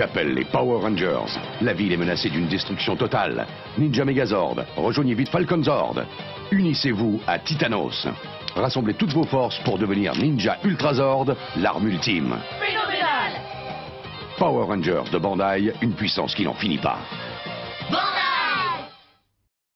J'appelle les Power Rangers. La ville est menacée d'une destruction totale. Ninja Megazord, rejoignez vite Falcon Zord. Unissez-vous à Titanos. Rassemblez toutes vos forces pour devenir Ninja Ultrazord, l'arme ultime. Phénoménal! Power Rangers de Bandai, une puissance qui n'en finit pas.